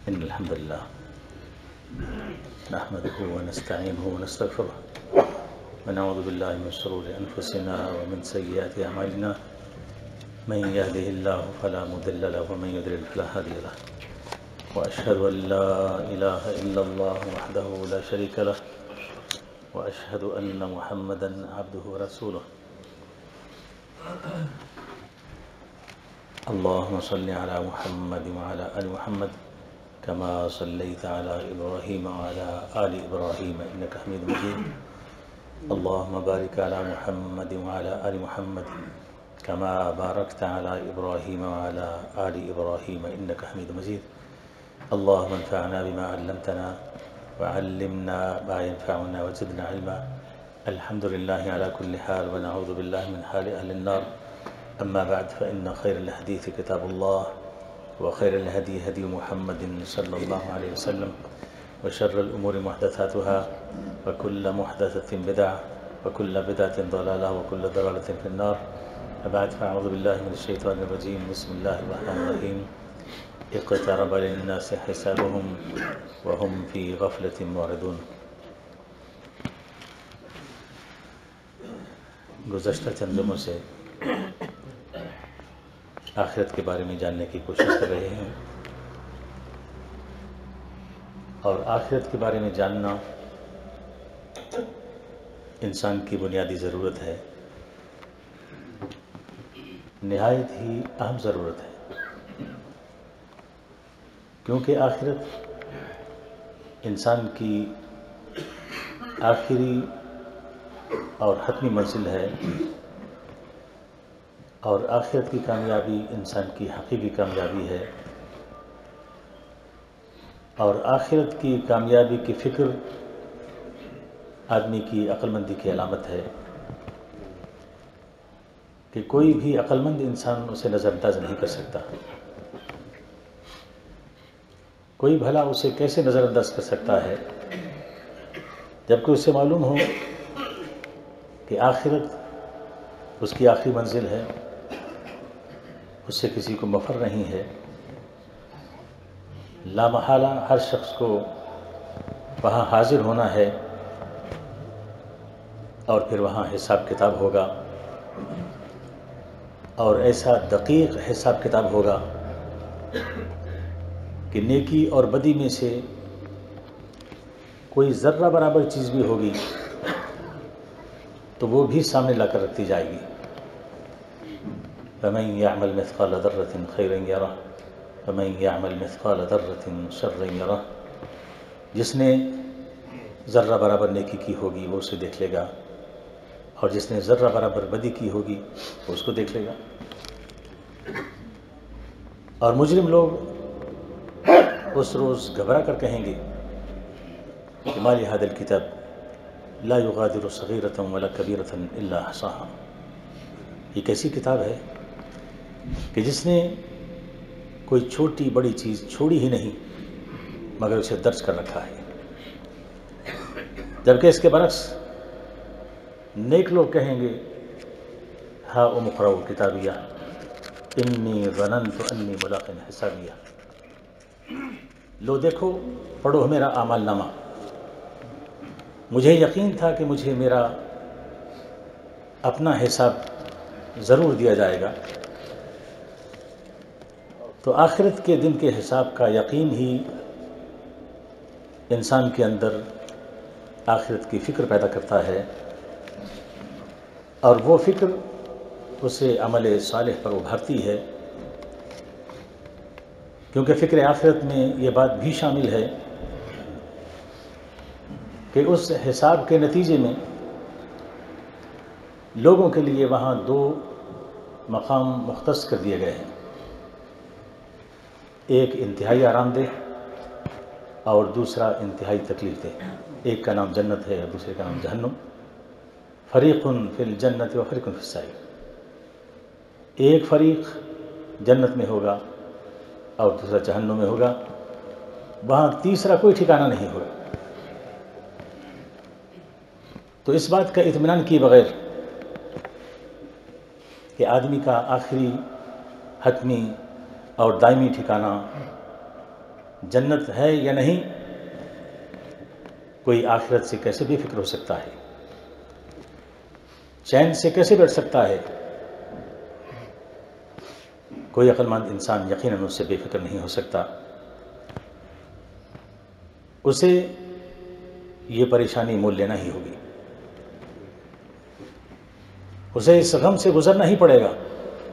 إن الحمد لله نحمده ونستعينه ونستغفره ونعوذ بالله من شرور أنفسنا ومن سيئات أعمالنا من يهده الله فلا مضل له ومن يضلل فلا هادي له وأشهد أن لا إله إلا الله وحده لا شريك له وأشهد أن محمدا عبده ورسوله اللهم صل على محمد وعلى آل محمد كما صليت على إبراهيم وعلى آل إبراهيم إنك حميد مجيد اللهم بارك على محمد وعلى آل محمد كما باركت على إبراهيم وعلى آل إبراهيم إنك حميد مجيد اللهم انفعنا بما علمتنا وعلمنا ما ينفعنا وزدنا علما الحمد لله على كل حال ونعوذ بالله من حال أهل النار أما بعد فإن خير الحديث كتاب الله وخير الهدي هدي محمد صلى الله عليه وسلم وشر الأمور محدثاتها وكل محدثة بدعة وكل بدعة ضلالة وكل ضلالة في النار وبعد فأعوذ بالله من الشيطان الرجيم بسم الله الرحمن الرحيم اقترب للناس حسابهم وهم في غفلة معرضون گزشتہ چند دنوں سے آخرت کے بارے میں جاننے کی کوشش کر رہے ہیں اور آخرت کے بارے میں جاننا انسان کی بنیادی ضرورت ہے، نہایت ہی اہم ضرورت ہے، کیونکہ آخرت انسان کی آخری اور حتمی منزل ہے، اور آخرت کی کامیابی انسان کی حقیقی کامیابی ہے، اور آخرت کی کامیابی کی فکر آدمی کی عقل مندی کی علامت ہے کہ کوئی بھی عقل مند انسان اسے نظر انداز نہیں کر سکتا۔ کوئی بھلا اسے کیسے نظر انداز کر سکتا ہے جبکہ اسے معلوم ہو کہ آخرت اس کی آخری منزل ہے، اس سے کسی کو مفر نہیں ہے، لا محالہ ہر شخص کو وہاں حاضر ہونا ہے اور پھر وہاں حساب کتاب ہوگا، اور ایسا دقیق حساب کتاب ہوگا کہ نیکی اور بدی میں سے کوئی ذرہ برابر چیز بھی ہوگی تو وہ بھی سامنے لا کر رکھتی جائے گی۔ فَمَنْ يَعْمَلْ مِثْقَالَ ذَرَّةٍ خَيْرًا يَرَهُ وَمَنْ يَعْمَلْ مِثْقَالَ ذَرَّةٍ شَرًّا يَرَهُ، جس نے ذرہ برابر نیکی کی ہوگی وہ اسے دیکھ لے گا، اور جس نے ذرہ برابر بدی کی ہوگی وہ اس کو دیکھ لے گا۔ اور مجرم لوگ اس روز گھبرا کر کہیں گے کہ مَا لِهَذَا الْكِتَابِ لا يغادر صغيرة ولا كبيرة إلا أحصاها، یہ کیسی کتاب ہے کہ جس نے کوئی چھوٹی بڑی چیز چھوڑی ہی نہیں مگر اسے درج کر رکھا ہے۔ جبکہ اس کے برعکس نیک لوگ کہیں گے ہا اقرؤوا کتابیہ انی ظننت انی ملاق حسابیہ، لو دیکھو پڑھو میرا اعمال نامہ، مجھے یقین تھا کہ مجھے میرا اپنا حساب ضرور دیا جائے گا۔ تو آخرت کے دن کے حساب کا یقین ہی انسان کے اندر آخرت کی فکر پیدا کرتا ہے، اور وہ فکر اسے عمل صالح پر ابھارتی ہے، کیونکہ فکر آخرت میں یہ بات بھی شامل ہے کہ اس حساب کے نتیجے میں لوگوں کے لیے وہاں دو مقام مختص کر دیے گئے ہیں، ایک انتہائی آرام دہ اور دوسرا انتہائی تکلیف دہ۔ ایک کا نام جنت ہے اور دوسرے کا نام جہنم، فریق فی الجنت و فریق فی السعیر، ایک فریق جنت میں ہوگا اور دوسرا جہنم میں ہوگا، وہاں تیسرا کوئی ٹھکانہ نہیں ہوگا۔ تو اس بات کا اطمینان کیے بغیر کہ آدمی کا آخری حتمی اور دائمی ٹھکانہ جنت ہے یا نہیں، کوئی آخرت سے کیسے بے فکر ہو سکتا ہے، چین سے کیسے بیٹھ سکتا ہے؟ کوئی عقل مند انسان یقیناً اس سے بے فکر نہیں ہو سکتا۔ اسے یہ پریشانی مول لینا ہی ہوگی، اسے اس غم سے گزرنا ہی پڑے گا،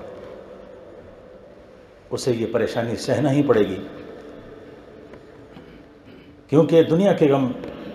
اسے یہ پریشانی سہنا ہی پڑے گی، کیونکہ دنیا کے غم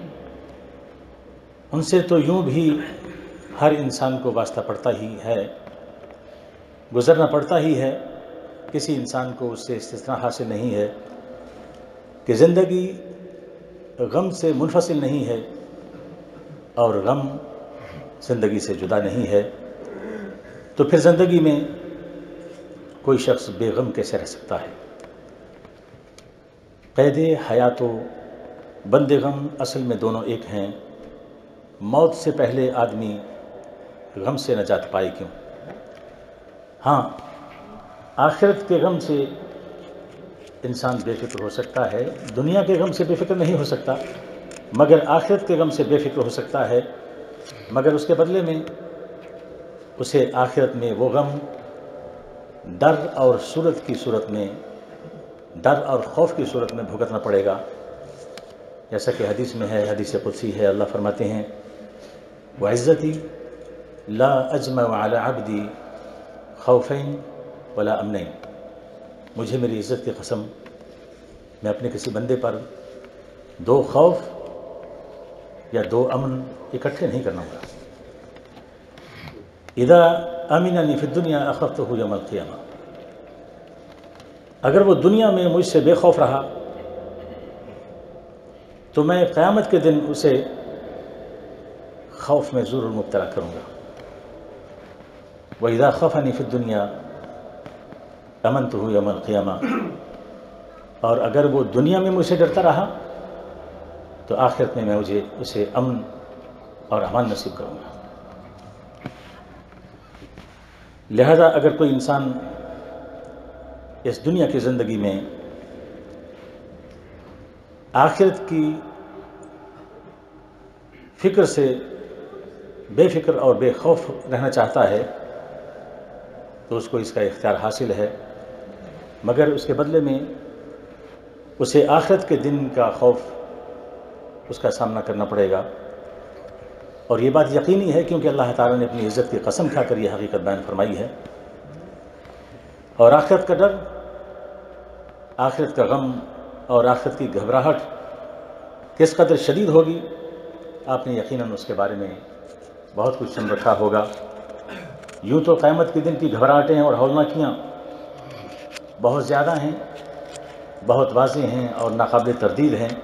ان سے تو یوں بھی ہر انسان کو واسطہ پڑتا ہی ہے، گزرنا پڑتا ہی ہے، کسی انسان کو اس سے استثناء حاصل نہیں ہے کہ زندگی غم سے منفصل نہیں ہے اور غم زندگی سے جدا نہیں ہے، تو پھر زندگی میں کوئی شخص بے غم کیسے رہ سکتا ہے؟ قید حیات و بند غم اصل میں دونوں ایک ہیں۔ موت سے پہلے آدمی غم سے نجات پائے کیوں؟ ہاں، آخرت کے غم سے انسان بے فکر ہو سکتا ہے، دنیا کے غم سے بے فکر نہیں ہو سکتا، مگر آخرت کے غم سے بے فکر ہو سکتا ہے، مگر اس کے بدلے میں اسے آخرت میں وہ غم ڈر اور ڈر اور خوف کی صورت میں بھگتنا پڑے گا، جیسا کہ حدیث میں ہے، حدیث قدسی ہے، اللہ فرماتے ہیں وعزتی لا اجمع علی عبدی خوفین ولا امنین، مجھے میری عزت کی قسم، میں اپنے کسی بندے پر دو خوف یا دو امن اکٹھے نہیں کرنا ہوگا۔ اذا امننی فی الدنیا اخفتہ یوم القیامہ، اگر وہ دنیا میں مجھ سے بے خوف رہا تو میں قیامت کے دن اسے خوف میں ضرور مبتلا کروں گا۔ وَإِذَا خَفَنِي فِي الدُّنْيَا أَمَنْتُهُ يَوْمَ الْقِيَامَةِ، اور اگر وہ دنیا میں مجھ سے ڈرتا رہا تو آخرت میں اسے امن اور امان نصیب کروں گا۔ لہذا اگر کوئی انسان اس دنیا کی زندگی میں آخرت کی فکر سے بے فکر اور بے خوف رہنا چاہتا ہے تو اس کو اس کا اختیار حاصل ہے، مگر اس کے بدلے میں اسے آخرت کے دن کا خوف اس کا سامنا کرنا پڑے گا، اور یہ بات یقینی ہے کیونکہ اللہ تعالیٰ نے اپنی عزت کی قسم کھا کر یہ حقیقت بیان فرمائی ہے۔ اور آخرت کا ڈر، آخرت کا غم اور آخرت کی گھبراہٹ کس قدر شدید ہوگی، آپ نے یقیناً اس کے بارے میں بہت کچھ سن رکھا ہوگا۔ یوں تو قیامت کے دن کی گھبراہٹیں اور ہولناکیاں بہت زیادہ ہیں، بہت واضح ہیں اور ناقابل تردید ہیں۔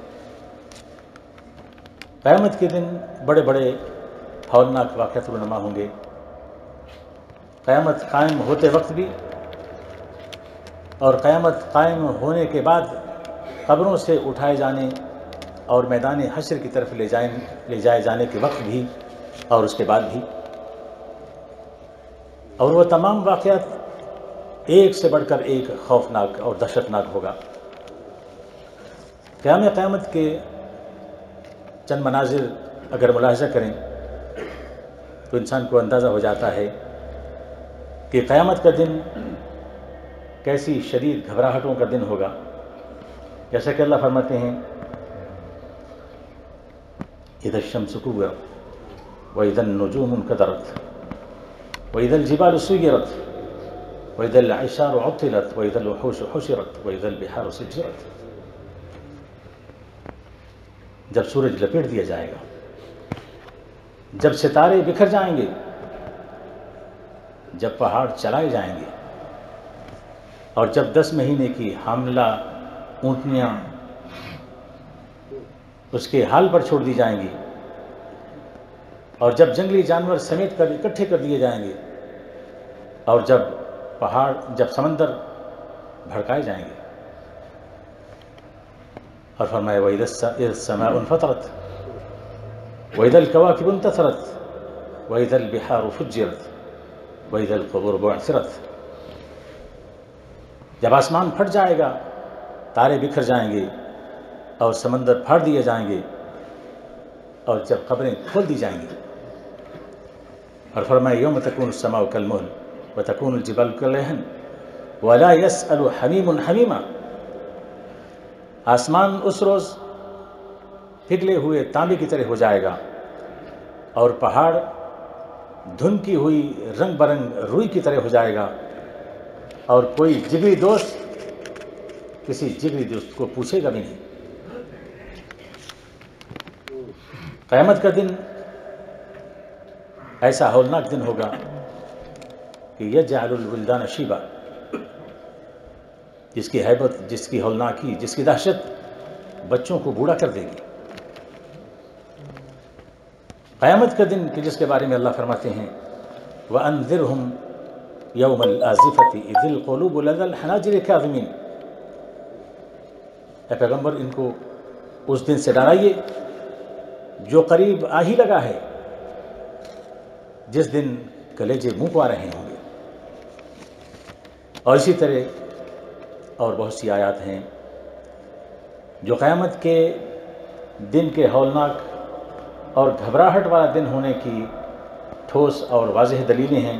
قیامت کے دن بڑے بڑے ہولناک واقعات رونما ہوں گے۔ قیامت قائم ہوتے وقت بھی اور قیامت قائم ہونے کے بعد قبروں سے اٹھائے جانے اور میدان حشر کی طرف لے جائے جانے کے وقت بھی اور اس کے بعد بھی، اور وہ تمام واقعات ایک سے بڑھ کر ایک خوفناک اور دہشتناک ہوگا۔ قیامت کے چند مناظر اگر ملاحظہ کریں تو انسان کو اندازہ ہو جاتا ہے کہ قیامت کا دن کیسی شدید گھبراہٹوں کا دن ہوگا۔ جیسا کہ اللہ فرماتے ہیں اذا الشمس كورت واذا النجوم انكدرت واذا الجبال سيرت واذا العشار عطلت واذا الوحوش حشرت واذا البحار سجرت، جب سورج لپیٹ دیا جائے گا، جب ستارے بکھر جائیں گے، جب پہاڑ چلائے جائیں گے، اور جب 10 مہینے کی حاملہ اونٹنیاں اس کے حال پر چھوڑ دی جائیں گی، اور جب جنگلی جانور سمیٹ کر اکٹھے کر دیے جائیں گے، اور جب سمندر بھڑکائے جائیں گے، اور فرمایا وَإِذَا السَّمَاءُ انفطرت وَإِذَا الْكَوَاكِبُ انتثرت وَإِذَا الْبِحَارُ فُجِّرت وَإِذَا الْقُبُورُ بُعْثِرت، جب آسمان پھٹ جائے گا تارے بکھر جائیں گے اور سمندر پھاڑ دیے جائیں گے اور جب قبریں کھول دی جائیں گی. اور فرمایا یوم تکون السماء کالمہل وتکون الجبال کالعہن ولا یسأل حمیم حمیما. آسمان اس روز پگھلے ہوئے تانبے کی طرح ہو جائے گا اور پہاڑ دھنکی ہوئی رنگ برنگ روئی کی طرح ہو جائے گا اور کوئی جگری دوست کسی جگری دوست کو پوچھے گا بھی نہیں. قیامت کا دن ایسا ہولناک دن ہوگا کہ یجعل الولدان شیبا، جس کی ہیبت، جس کی ہولناکی، جس کی دہشت بچوں کو بوڑھا کر دے گی. قیامت کا دن کہ جس کے بارے میں اللہ فرماتے ہیں وَأَنذِرْهُمْ يَوْمَ الْآزِفَةِ إِذِ الْقُلُوبُ لَدَى الْحَنَاجِرِ كَاظِمِينَ. اے پیغمبر ان کو اس دن سے ڈرائیے جو قریب آ ہی لگا ہے، جس دن کلیجے منہ کو آ رہے ہوں گے. اور اسی طرح اور بہت سی آیات ہیں جو قیامت کے دن کے ہولناک اور گھبراہٹ والا دن ہونے کی ٹھوس اور واضح دلیلیں ہیں.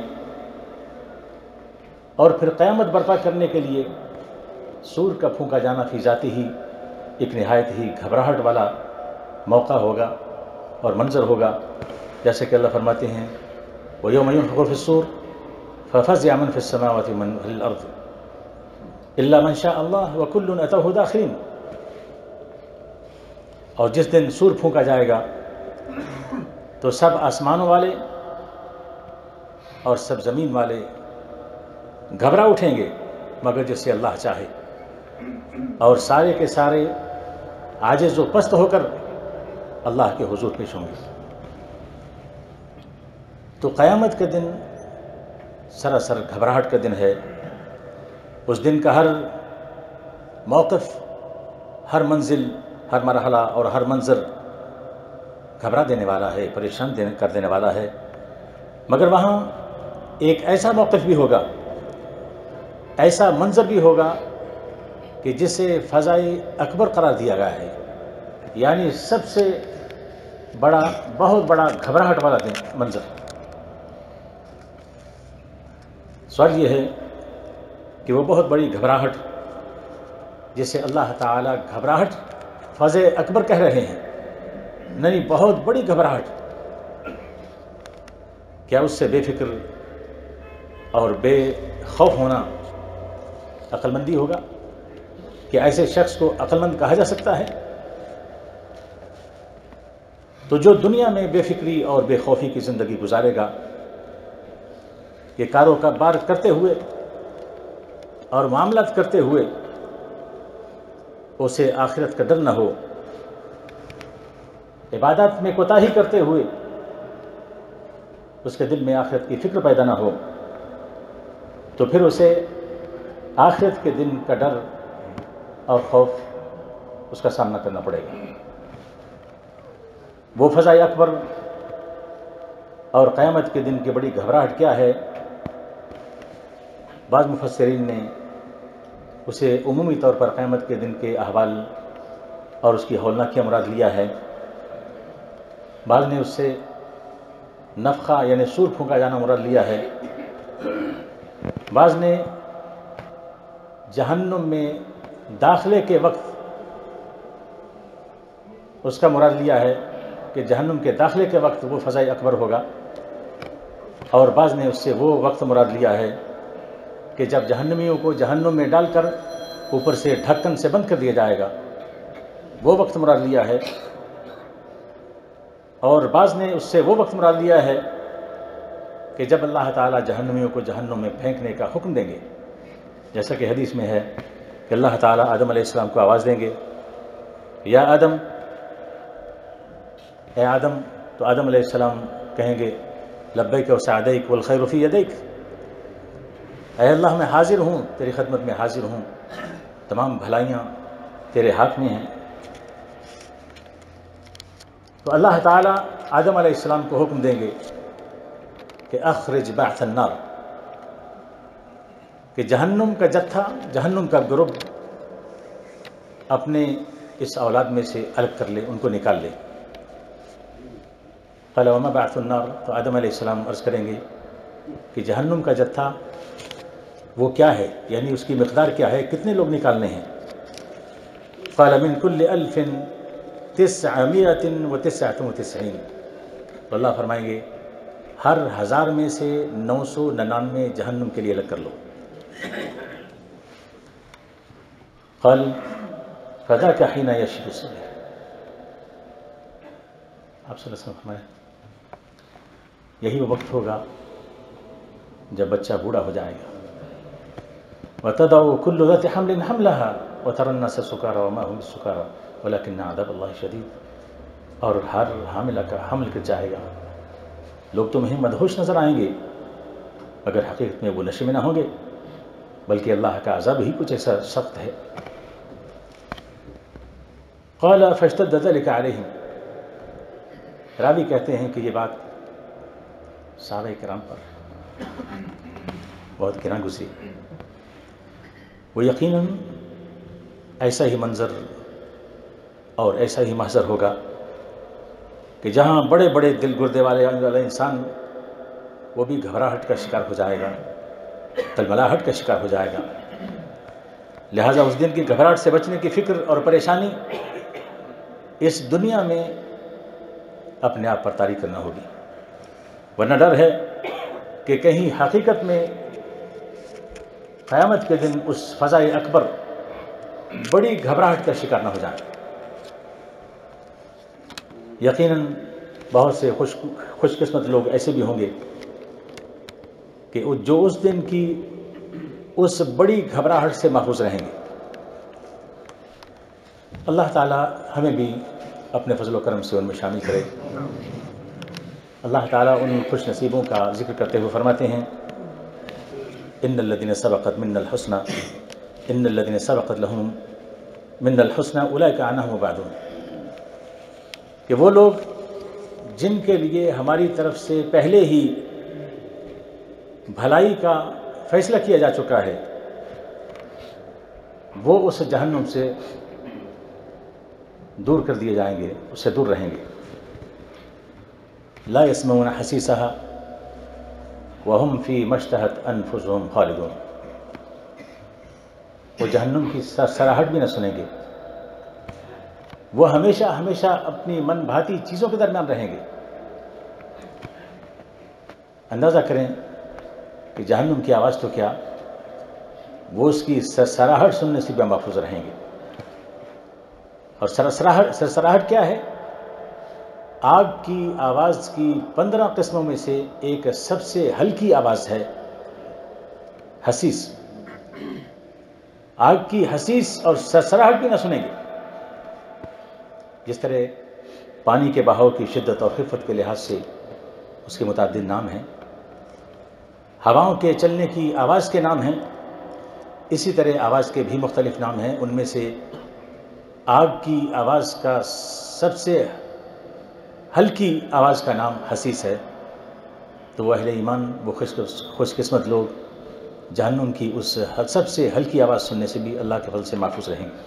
اور پھر قیامت برپا کرنے کے لیے سور کا پھونکا جانا فی ذاتی ہی ایک نہایت ہی گھبراہٹ والا موقع ہوگا اور منظر ہوگا. جیسے کہ اللہ فرماتے ہیں وَيَوْمَ يُنفَخُ فِي الصُّورِ فَفَزِعَ مَن فِي السَّمَاوَاتِ وَمَن فِي الْأَرْضِ إِلَّا مَن شَاءَ اللَّهُ وَكُلٌّ أَتَوْهُ دَاخِرِينَ. اور جس دن سور پھونکا جائے گا تو سب آسمانوں والے اور سب زمین والے گھبرا اٹھیں گے مگر جسے اللہ چاہے، اور سارے کے سارے عاجز و پست ہو کر اللہ کے حضور پیش ہوں گے. تو قیامت کا دن سراسر گھبراہٹ کا دن ہے. اس دن کا ہر موقف، ہر منزل، ہر مرحلہ اور ہر منظر گھبرا دینے والا ہے، پریشان کر دینے والا ہے. مگر وہاں ایک ایسا موقف بھی ہوگا، ایسا منظر بھی ہوگا کہ جسے فضائے اکبر قرار دیا گیا ہے، یعنی سب سے بڑا، بہت بڑا گھبراہٹ والا منظر. سوال یہ ہے کہ وہ بہت بڑی گھبراہٹ جسے اللہ تعالیٰ گھبراہٹ فضائے اکبر کہہ رہے ہیں، نہیں بہت بڑی گھبراہٹ، کیا اس سے بے فکر اور بے خوف ہونا عقل مندی ہوگا؟ کہ ایسے شخص کو عقل مند کہا جا سکتا ہے؟ تو جو دنیا میں بے فکری اور بے خوفی کی زندگی گزارے گا، کہ کاروبار کرتے ہوئے اور معاملات کرتے ہوئے اسے آخرت کا ڈر نہ ہو، عبادات میں کوتاہی کرتے ہوئے اس کے دل میں آخرت کی فکر پیدا نہ ہو، تو پھر اسے آخرت کے دن کا ڈر اور خوف اس کا سامنا کرنا پڑے گا. وہ فضائے اکبر اور قیامت کے دن کی بڑی گھبراہٹ کیا ہے؟ بعض مفسرین نے اسے عمومی طور پر قیامت کے دن کے احوال اور اس کی ہولناکیاں مراد لیا ہے. بعض نے اس سے نفخہ یعنی سور پھونکا جانا مراد لیا ہے. بعض نے جہنم میں داخلے کے وقت اس کا مراد لیا ہے کہ جہنم کے داخلے کے وقت وہ فضائے اکبر ہوگا، اور بعض نے اس سے وہ وقت مراد لیا ہے کہ جب جہنمیوں کو جہنم میں ڈال کر اوپر سے ڈھکن سے بند کر دیا جائے گا، وہ وقت مراد لیا ہے. اور بعض نے اس سے وہ وقت مراد لیا ہے کہ جب اللہ تعالیٰ جہنمیوں کو جہنم میں پھینکنے کا حکم دیں گے، جیسا کہ حدیث میں ہے کہ اللہ تعالیٰ آدم علیہ السلام کو آواز دیں گے یا آدم، اے آدم. تو آدم علیہ السلام کہیں گے لبیک و سعدیک والخیر فی یدیک، اے اللہ میں حاضر ہوں، تیری خدمت میں حاضر ہوں، تمام بھلائیاں تیرے ہاتھ میں ہیں. تو اللہ تعالیٰ آدم علیہ السلام کو حکم دیں گے کہ اخرج بعث النار، کہ جہنم کا جتھا، جہنم کا گروپ اپنے اس اولاد میں سے الگ کر لے، ان کو نکال لے۔ قال وما بعث النار، تو آدم علیہ السلام عرض کریں گے کہ جہنم کا جتھا وہ کیا ہے، یعنی اس کی مقدار کیا ہے، کتنے لوگ نکالنے ہیں؟ قال من كل 1999، تو اللہ فرمائیں گے ہر 1000 میں سے 999 جہنم کے لیے الگ کر لو۔ قال فذاك حين يشب الصغير، آپ صلی اللہ علیہ وسلم فرمائے یہی وہ وقت ہوگا جب بچہ بوڑھا ہو جائے گا۔ وَتَضَعُ كُلُّ ذَاتِ حَمْلٍ حَمْلَهَا وَتَرَى النَّاسَ سُكَارَىٰ وَمَا هُمْ بِسُكَارَىٰ وَلَكِنَّ عَذَابَ اللَّهِ شَدِيدٌ، اور ہر حاملہ کا حمل کر چاہے گا، لوگ تمہیں مدہوش نظر آئیں گے مگر حقیقت میں وہ نشے میں نہ ہوں گے، بلکہ اللہ کا عذاب ہی کچھ ایسا سخت ہے۔ قال فاشتد ذلك عليهم، راوی کہتے ہیں کہ یہ بات صحابہ کرام پر بہت گراں گزری۔ وہ یقیناً ایسا ہی منظر اور ایسا ہی محضر ہوگا کہ جہاں بڑے بڑے دل گردے والے انسان وہ بھی گھبراہٹ کا شکار ہو جائے گا، تلملاہٹ کا شکار ہو جائے گا۔ لہٰذا اس دن کی گھبراہٹ سے بچنے کی فکر اور پریشانی اس دنیا میں اپنے آپ پر طاری کرنا ہوگی، ورنہ ڈر ہے کہ کہیں حقیقت میں قیامت کے دن اس فضائے اکبر بڑی گھبراہٹ کا شکار نہ ہو جائیں۔ یقیناً بہت سے خوش قسمت لوگ ایسے بھی ہوں گے کہ جو اس دن کی اس بڑی گھبراہٹ سے محفوظ رہیں گے۔ اللہ تعالی ہمیں بھی اپنے فضل و کرم سے ان میں شامل کرے۔ اللہ تعالیٰ ان خوش نصیبوں کا ذکر کرتے ہوئے فرماتے ہیں ان الذين سبقت منا الحسنى ان الذين سبقت لهم منا الحسنى اولئك عنها مبعدون، کہ وہ لوگ جن کے لیے ہماری طرف سے پہلے ہی بھلائی کا فیصلہ کیا جا چکا ہے، وہ اس جہنم سے دور کر دیے جائیں گے، اس سے دور رہیں گے۔ لا يسمعون حسیسها وهم فيما اشتهت انفسهم خالدون، وہ جہنم کی سراہٹ بھی نہ سنیں گے، وہ ہمیشہ ہمیشہ اپنی من بھاتی چیزوں کے درمیان رہیں گے۔ اندازہ کریں کہ جہنم کی آواز تو کیا، وہ اس کی سرسراہٹ سننے سے بھی محفوظ رہیں گے۔ اور سرسراہٹ کیا ہے؟ آگ کی آواز کی 15 قسموں میں سے ایک سب سے ہلکی آواز ہے حسیس۔ آگ کی حسیس اور سرسراہٹ بھی نہ سنیں گے۔ جس طرح پانی کے بہاؤ کی شدت اور خفت کے لحاظ سے اس کے متعدد نام ہیں، ہواؤں کے چلنے کی آواز کے نام ہیں، اسی طرح آواز کے بھی مختلف نام ہیں۔ ان میں سے آگ کی آواز کا سب سے ہلکی آواز کا نام حسیس ہے۔ تو وہ اہل ایمان، وہ خوش قسمت لوگ جہنم کی اس سب سے ہلکی آواز سننے سے بھی اللہ کے فضل سے محفوظ رہیں گے۔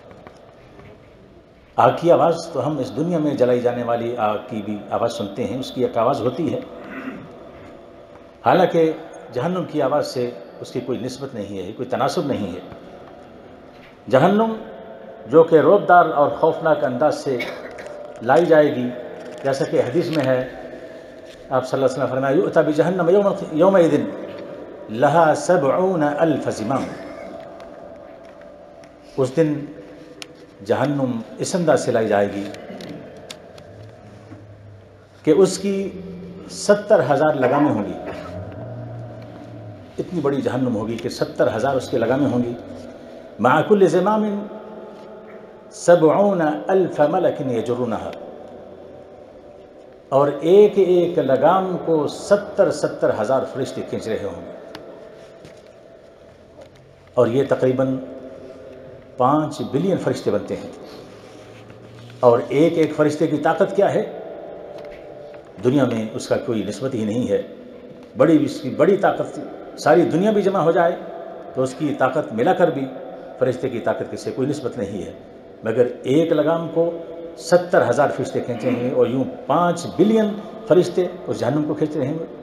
آگ کی آواز تو ہم اس دنیا میں جلائی جانے والی آگ کی بھی آواز سنتے ہیں، اس کی ایک آواز ہوتی ہے، حالانکہ جہنم کی آواز سے اس کی کوئی نسبت نہیں ہے، کوئی تناسب نہیں ہے۔ جہنم جو کہ روبدار اور خوفناک انداز سے لائی جائے گی، جیسا کہ حدیث میں ہے، آپ صلی اللہ علیہ وسلم فرمایا یؤتی بجہنم یومئذ لہا 70,000 زمام، اس دن جہنم اس انداز سے لائی جائے گی کہ اس کی 70,000 لگامیں ہوں گی۔ اتنی بڑی جہنم ہوگی کہ 70,000 اس کی لگامیں ہوں گی۔ مع کل زمام 70,000 ملک یجرونها، اور ایک ایک لگام کو 70,000 فرشتے کھینچ رہے ہوں گے، اور یہ تقریباً 5 بلین فرشتے بنتے ہیں۔ اور ایک ایک فرشتے کی طاقت کیا ہے، دنیا میں اس کا کوئی نسبت ہی نہیں ہے۔ اس کی بڑی طاقت، ساری دنیا بھی جمع ہو جائے تو اس کی طاقت ملا کر بھی فرشتے کی طاقت کی سے کوئی نسبت نہیں ہے، مگر ایک لگام کو 70,000 فرشتے کھینچیں گے اور یوں 5 بلین فرشتے اس جہنم کو کھینچ رہیں گے.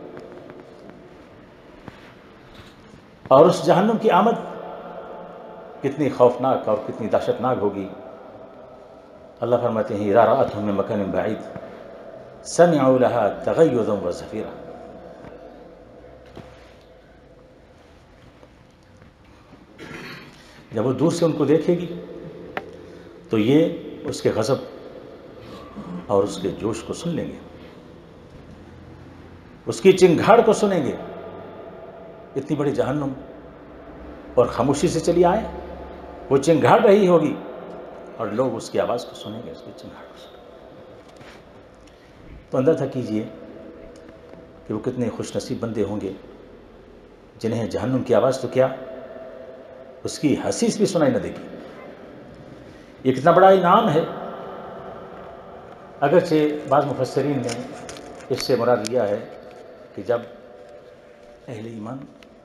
اور اس جہنم کی آمد کتنی خوفناک اور کتنی دہشت ناک ہوگی. اللہ فرماتے ہیں اذا رأتهم من مکان بعید سمعوا لها تغیظا وزفیرا. جب وہ دور سے ان کو دیکھے گی تو یہ اس کے غضب اور اس کے جوش کو سن لیں گے، اس کی چنگھاڑ کو سنیں گے. اتنی بڑی جہنم اور خاموشی سے چلی آئے، وہ چنگھاڑ رہی ہوگی اور لوگ اس کی آواز کو سنیں گے، اس کی چنگھاڑ کو سنیں گے. تو اندازہ کیجئے کہ وہ کتنے خوش نصیب بندے ہوں گے جنہیں جہنم کی آواز تو کیا اس کی حسیس بھی سنائی نہ دے گی. یہ کتنا بڑا انعام ہے. اگرچہ بعض مفسرین نے اس سے مراد لیا ہے کہ جب اہل ایمان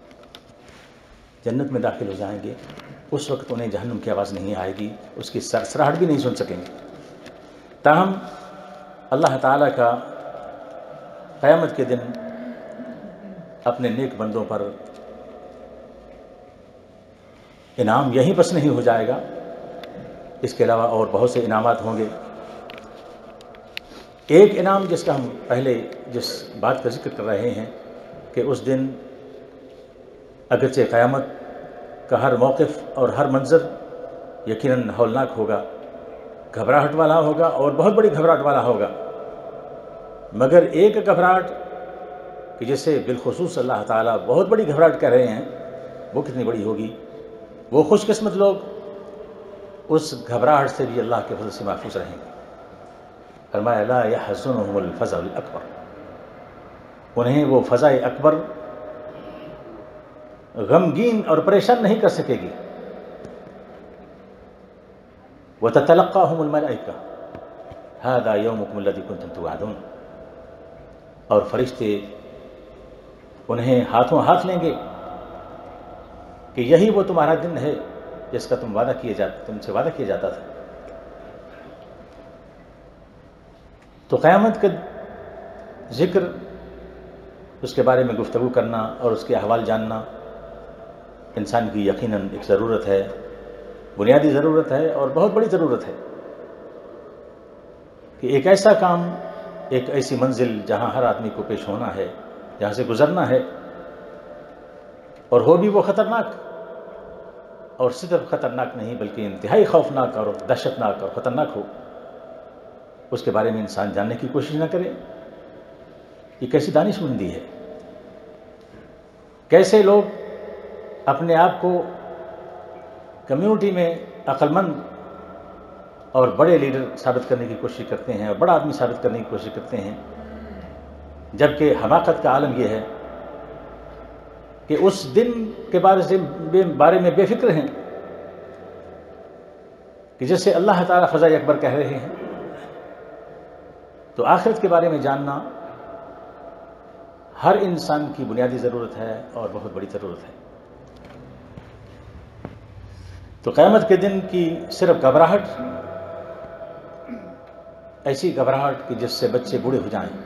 جنت میں داخل ہو جائیں گے اس وقت انہیں جہنم کی آواز نہیں آئے گی، اس کی سرسراہٹ بھی نہیں سن سکیں گے. تاہم اللہ تعالیٰ کا قیامت کے دن اپنے نیک بندوں پر انعام یہیں بس نہیں ہو جائے گا، اس کے علاوہ اور بہت سے انعامات ہوں گے. ایک انعام جس کا ہم پہلے جس بات کا ذکر کر رہے ہیں کہ اس دن اگرچہ قیامت کا ہر موقف اور ہر منظر یقیناً ہولناک ہوگا، گھبراہٹ والا ہوگا اور بہت بڑی گھبراہٹ والا ہوگا، مگر ایک گھبراہٹ کہ جسے بالخصوص اللہ تعالیٰ بہت بڑی گھبراہٹ کہہ رہے ہیں وہ کتنی بڑی ہوگی. وہ خوش قسمت لوگ اس گھبراہٹ سے بھی اللہ کے فضل سے محفوظ رہیں گے. فرمایا لا يحزنهم الفزع الاکبر، انہیں وہ فزع اکبر غمگین اور پریشان نہیں کر سکے گی. وتتلقاهم الملائکہ هذا یومکم الذی کنتم توعدون، اور فرشتے انہیں ہاتھوں ہاتھ لیں گے کہ یہی وہ تمہارا دن ہے جس کا تم سے وعدہ کیا جاتا تھا. تو قیامت کا ذکر، اس کے بارے میں گفتگو کرنا اور اس کے احوال جاننا انسان کی یقیناً ایک ضرورت ہے، بنیادی ضرورت ہے اور بہت بڑی ضرورت ہے کہ ایک ایسا کام، ایک ایسی منزل جہاں ہر آدمی کو پیش ہونا ہے، جہاں سے گزرنا ہے، اور ہو بھی وہ خطرناک، اور صرف خطرناک نہیں بلکہ انتہائی خوفناک اور دہشتناک اور خطرناک ہو، اس کے بارے میں انسان جاننے کی کوشش نہ کرے. یہ کیسی دانش مندی ہے. کیسے لوگ اپنے آپ کو کمیونٹی میں عقل مند اور بڑے لیڈر ثابت کرنے کی کوشش کرتے ہیں اور بڑا آدمی ثابت کرنے کی کوشش کرتے ہیں، جبکہ حماقت کا عالم یہ ہے کہ اس دن کے بارے میں بے فکر ہیں کہ جیسے اللہ تعالیٰ فضائے اکبر کہہ رہے ہیں. تو آخرت کے بارے میں جاننا ہر انسان کی بنیادی ضرورت ہے اور بہت بڑی ضرورت ہے. تو قیامت کے دن کی صرف گھبراہٹ، ایسی گھبراہٹ کہ جس سے بچے بوڑھے ہو جائیں،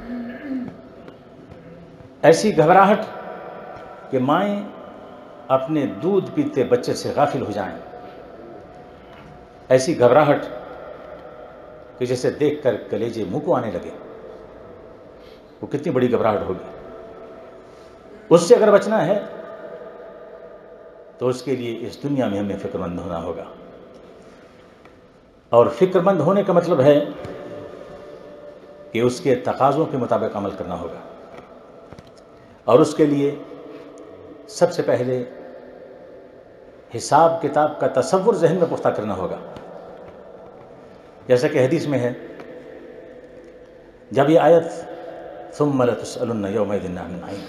ایسی گھبراہٹ کہ مائیں اپنے دودھ پیتے بچے سے غافل ہو جائیں، ایسی گھبراہٹ کہ جسے دیکھ کر کلیجے منہ کو آنے لگے. وہ کتنی بڑی گھبراہٹ ہوگی. اس سے اگر بچنا ہے تو اس کے لیے اس دنیا میں ہمیں فکر مند ہونا ہوگا. اور فکر مند ہونے کا مطلب ہے کہ اس کے تقاضوں کے مطابق عمل کرنا ہوگا. اور اس کے لیے سب سے پہلے حساب کتاب کا تصور ذہن میں پختہ کرنا ہوگا. جیسا کہ حدیث میں ہے، جب یہ آیت ثم لتسألن یومئذ عن النعیم،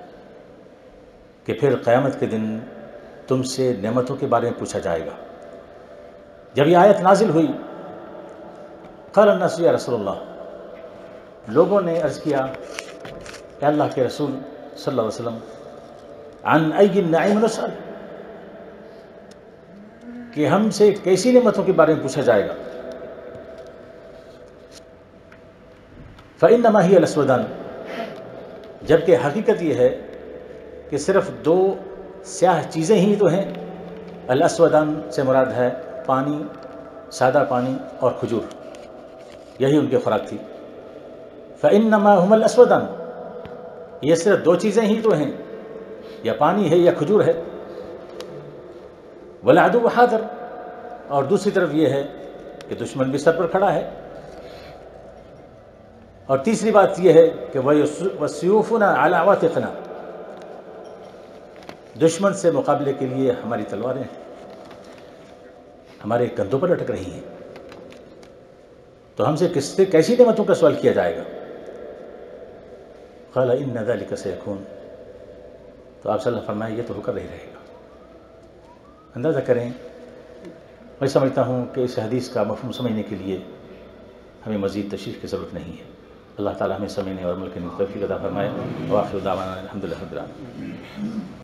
کہ پھر قیامت کے دن تم سے نعمتوں کے بارے میں پوچھا جائے گا، جب یہ آیت نازل ہوئی قال الناس یا رسول اللہ، لوگوں نے عرض کیا کہ اللہ کے رسول صلی اللہ علیہ وسلم عن ای النعیم نسأل، کہ ہم سے کیسی نعمتوں کے بارے میں پوچھا جائے گا. فَإِنَّمَا هِيَ الْأَسْوَدَانِ، جبکہ حقیقت یہ ہے کہ صرف دو سیاہ چیزیں ہی تو ہیں. الاسودان سے مراد ہے پانی، سادہ پانی اور کھجور، یہی ان کی خوراک تھی. فَإِنَّمَا هُمَ الْأَسْوَدَانِ، یہ صرف دو چیزیں ہی تو ہیں، یا پانی ہے یا کھجور ہے. وَالْعَدُوُّ حَاضِرٌ، اور دوسری طرف یہ ہے کہ دشمن بھی سر پر کھڑا ہے. اور تیسری بات یہ ہے کہ وَسُيُوفُنَا عَلَىٰ عَوَاتِقِنَا، دشمن سے مقابلے کے لیے ہماری تلواریں ہمارے کندھوں پر لٹک رہی ہیں. تو ہم سے کیسی نعمتوں کا سوال کیا جائے گا؟ قال ان ذلك سيكون، تو آپ صلی اللہ علیہ وسلم فرمائے یہ تو ہو کر نہیں رہے گا. اندازہ کریں، میں سمجھتا ہوں کہ اس حدیث کا مفہوم سمجھنے کے لیے ہمیں مزید تشریح کی ضرورت نہیں ہے. اللہ تعالیٰ ہمیں سمجھنے اور عمل کرنے کی توفیق عطا فرمائے. وآخر دعوانا الحمدللہ رب العالمین.